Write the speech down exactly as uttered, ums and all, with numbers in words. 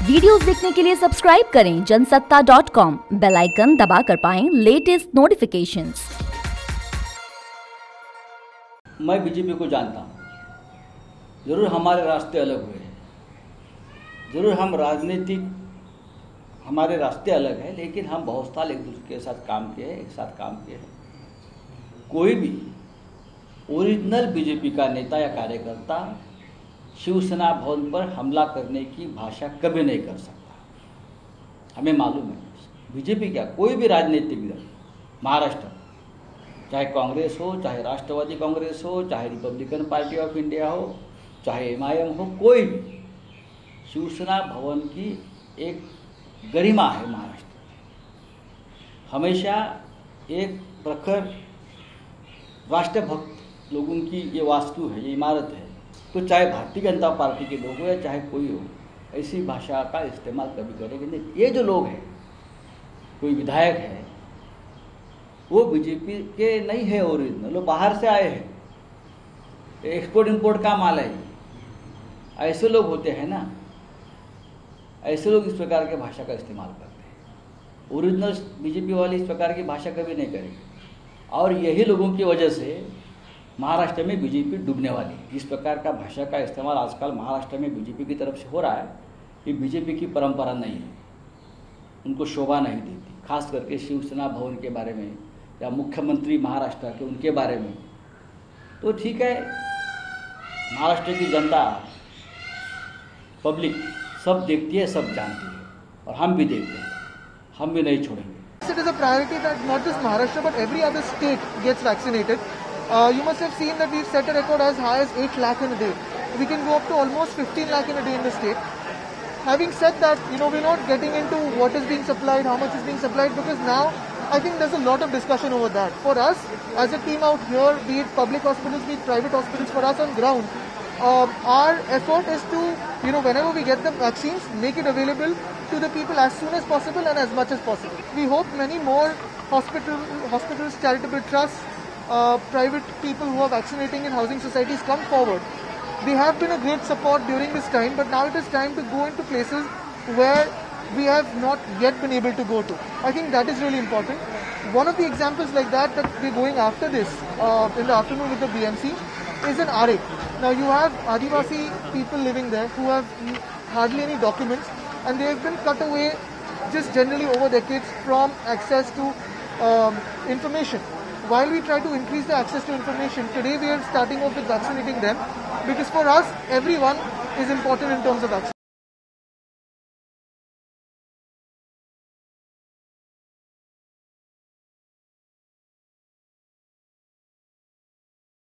Videos देखने के लिए सब्सक्राइब करें Jansatta dot com, bell icon दबाकर पाएं लेटेस्ट नोटिफिकेशंस। मैं बीजेपी को जानता हूँ, जरूर हमारे रास्ते अलग हुए हैं, जरूर हम राजनीतिक हमारे रास्ते अलग हैं, लेकिन हम बहुत साल एक दूसरे के साथ काम किए हैं, एक साथ काम किए हैं। कोई भी ओरिजिनल बीजेपी का नेता या कार्यकर्ता शिवसेना भवन पर हमला करने की भाषा कभी नहीं कर सकता। हमें मालूम है बीजेपी क्या, कोई भी राजनीतिक दल महाराष्ट्र, चाहे कांग्रेस हो, चाहे राष्ट्रवादी कांग्रेस हो, चाहे रिपब्लिकन पार्टी ऑफ इंडिया हो, चाहे एम आई एम हो, कोई भी शिवसेना भवन की एक गरिमा है। महाराष्ट्र हमेशा एक प्रखर राष्ट्रभक्त लोगों की ये वास्तु है, ये इमारत है। तो चाहे भारतीय जनता पार्टी के लोग हो या चाहे कोई हो, ऐसी भाषा का इस्तेमाल कभी करेंगे नहीं। ये जो लोग हैं, कोई विधायक है, वो बीजेपी के नहीं है ओरिजिनल, वो बाहर से आए हैं, एक्सपोर्ट इंपोर्ट का माल है। ऐसे लोग होते हैं ना, ऐसे लोग इस प्रकार के भाषा का इस्तेमाल करते हैं। ओरिजिनल बीजेपी वाले इस प्रकार की भाषा कभी नहीं करेंगे, और यही लोगों की वजह से महाराष्ट्र में बीजेपी डूबने वाली है। जिस प्रकार का भाषा का इस्तेमाल आजकल महाराष्ट्र में बीजेपी की तरफ से हो रहा है, ये बीजेपी की परंपरा नहीं है, उनको शोभा नहीं देती। खास करके शिवसेना भवन के बारे में या मुख्यमंत्री महाराष्ट्र के उनके बारे में। तो ठीक है, महाराष्ट्र की जनता, पब्लिक सब देखती है, सब जानती है, और हम भी देखते हैं, हम भी नहीं छोड़ेंगे। It is a priority that not just Maharashtra but every other state gets vaccinated. Uh, you must have seen that we've set a record as high as eight lakh in a day. We can go up to almost fifteen lakh in a day in the state. Having said that, you know, we're not getting into what is being supplied, how much is being supplied, because now I think there's a lot of discussion over that. For us, as a team out here, be it public hospitals, be it private hospitals, for us on ground, uh, our effort is to, you know, whenever we get the vaccines, make it available to the people as soon as possible and as much as possible. We hope many more hospital, hospitals, charitable trusts, uh, private people who are vaccinating in housing societies come forward. They have been a great support during this time, but now it is time to go into places where we have not yet been able to go to. I think that is really important. One of the examples like that that we're going after this uh, in the afternoon with the B M C is in Aarey. Now you have Adivasi people living there who have hardly any documents, and they have been cut away just generally over decades from access to um, information. While we try to increase the access to information, today we are starting off with vaccinating them, because for us, everyone is important in terms of vaccine.